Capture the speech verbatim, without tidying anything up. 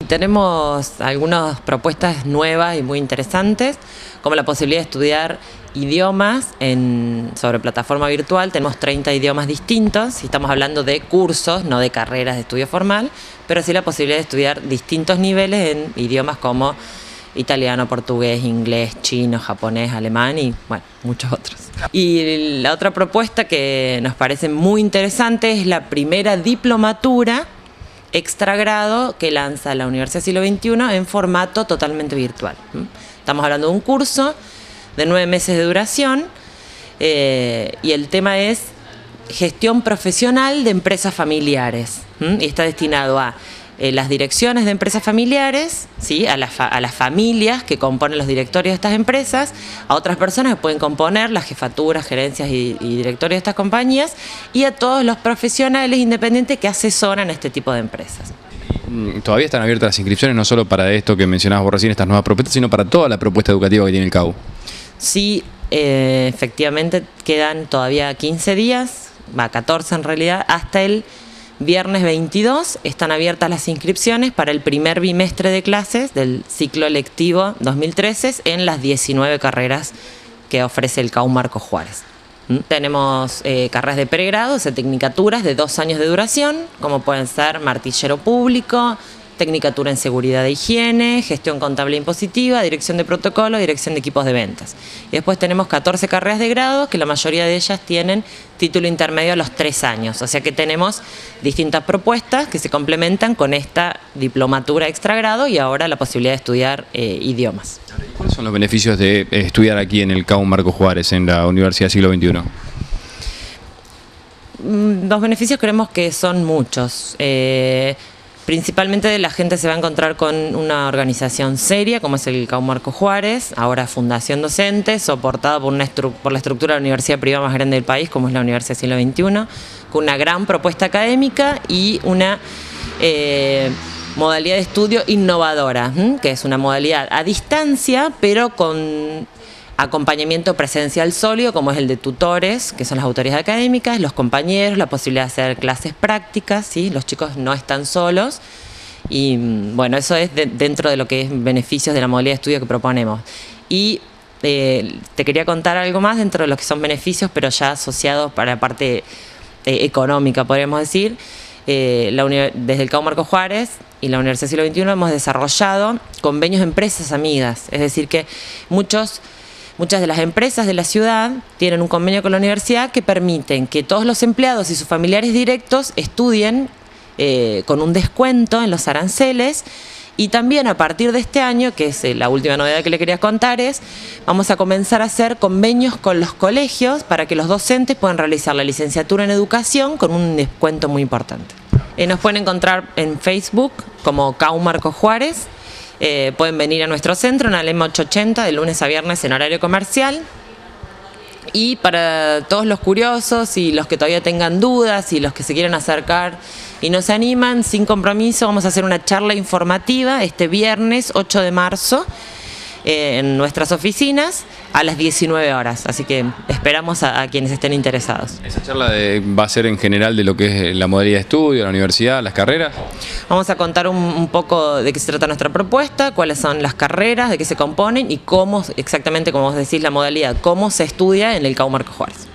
Tenemos algunas propuestas nuevas y muy interesantes, como la posibilidad de estudiar idiomas en, sobre plataforma virtual. Tenemos treinta idiomas distintos, y estamos hablando de cursos, no de carreras de estudio formal, pero sí la posibilidad de estudiar distintos niveles en idiomas como italiano, portugués, inglés, chino, japonés, alemán y bueno, muchos otros. Y la otra propuesta que nos parece muy interesante es la primera diplomatura extragrado que lanza la Universidad Siglo veintiuno en formato totalmente virtual. Estamos hablando de un curso de nueve meses de duración eh, y el tema es gestión profesional de empresas familiares, y está destinado a eh, las direcciones de empresas familiares, ¿sí? a, la fa a las familias que componen los directorios de estas empresas, a otras personas que pueden componer las jefaturas, gerencias y, y directorios de estas compañías, y a todos los profesionales independientes que asesoran a este tipo de empresas. Todavía están abiertas las inscripciones, no solo para esto que mencionabas vos recién, estas nuevas propuestas, sino para toda la propuesta educativa que tiene el C A U. Sí, eh, efectivamente quedan todavía quince días, va catorce en realidad, hasta el viernes veintidós están abiertas las inscripciones para el primer bimestre de clases del ciclo lectivo dos mil trece en las diecinueve carreras que ofrece el C A U Marco Juárez. ¿Mm? Tenemos eh, carreras de pregrado, o sea, tecnicaturas de dos años de duración, como pueden ser martillero público, tecnicatura en seguridad de higiene, gestión contable e impositiva, dirección de protocolo, dirección de equipos de ventas. Y después tenemos catorce carreras de grado, que la mayoría de ellas tienen título intermedio a los tres años. O sea que tenemos distintas propuestas que se complementan con esta diplomatura extragrado y ahora la posibilidad de estudiar eh, idiomas. ¿Cuáles son los beneficios de estudiar aquí en el C A U Marco Juárez, en la Universidad Siglo veintiuno? Los beneficios creemos que son muchos. Eh, Principalmente la gente se va a encontrar con una organización seria, como es el C A U Marco Juárez, ahora Fundación Docente, soportada por, una por la estructura de la universidad privada más grande del país, como es la Universidad Siglo veintiuno, con una gran propuesta académica y una eh, modalidad de estudio innovadora, ¿m? que es una modalidad a distancia, pero con acompañamiento presencial sólido, como es el de tutores, que son las autoridades académicas, los compañeros, la posibilidad de hacer clases prácticas, ¿sí? Los chicos no están solos y bueno, eso es de, dentro de lo que es beneficios de la modalidad de estudio que proponemos. Y eh, te quería contar algo más dentro de lo que son beneficios, pero ya asociados para la parte eh, económica, podríamos decir. Eh, la desde el C A U Marco Juárez y la Universidad Siglo veintiuno hemos desarrollado convenios de empresas amigas, es decir que muchos Muchas de las empresas de la ciudad tienen un convenio con la universidad que permiten que todos los empleados y sus familiares directos estudien eh, con un descuento en los aranceles. Y también a partir de este año, que es la última novedad que le quería contar, es vamos a comenzar a hacer convenios con los colegios para que los docentes puedan realizar la licenciatura en educación con un descuento muy importante. Eh, nos pueden encontrar en Facebook como C A U Marco Juárez. Eh, pueden venir a nuestro centro en Alem ochocientos ochenta de lunes a viernes en horario comercial. Y para todos los curiosos y los que todavía tengan dudas y los que se quieren acercar y no se animan, sin compromiso, vamos a hacer una charla informativa este viernes ocho de marzo eh, en nuestras oficinas a las diecinueve horas. Así que esperamos a, a quienes estén interesados. ¿Esa charla de, va a ser en general de lo que es la modalidad de estudio, la universidad, las carreras? Vamos a contar un, un poco de qué se trata nuestra propuesta, cuáles son las carreras, de qué se componen y cómo, exactamente como vos decís, la modalidad, cómo se estudia en el C A U Marco Juárez.